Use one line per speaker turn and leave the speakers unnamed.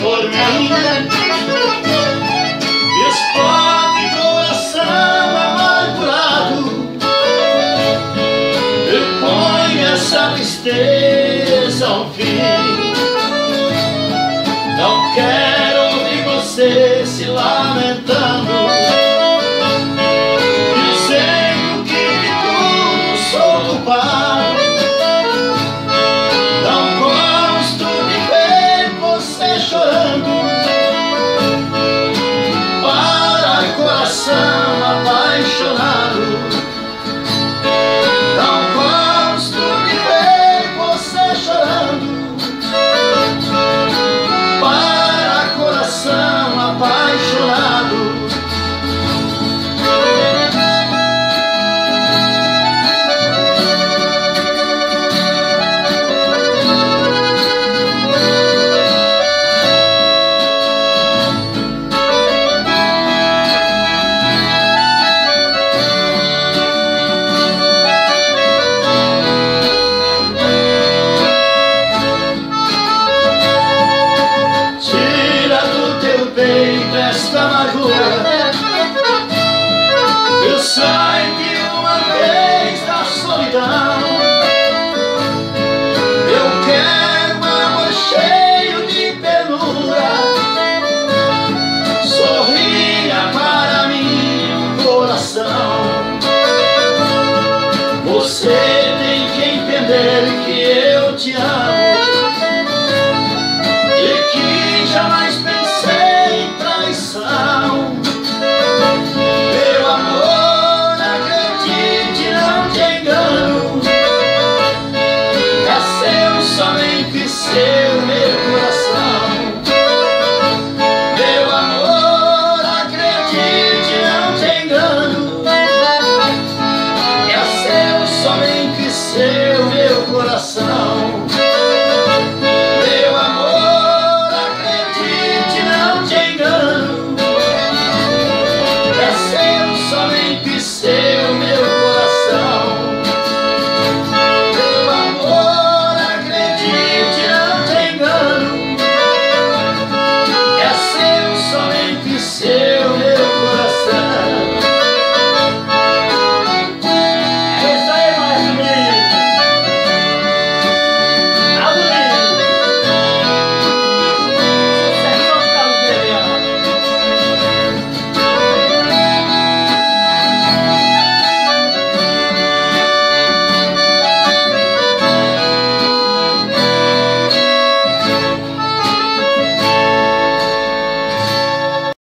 por mim. Explode coração amargurado e põe essa tristeza ao fim. Não quero ouvir você se lamentando, dizendo que de tudo sou culpado. Não gosto de ver você chorando para coração apaixonado. Não gosto de ver você chorando para coração apaixonado. Esta amargura, eu saio de uma vez da solidão. Eu quero um amor cheio de ternura, sorria para mim, coração. Você tem que entender que eu te amo e que jamais pensei em traição. Meu amor, acredite, não te engano, é seu, somente seu, meu coração. Meu amor, acredite, não te engano, é seu, somente seu, meu coração.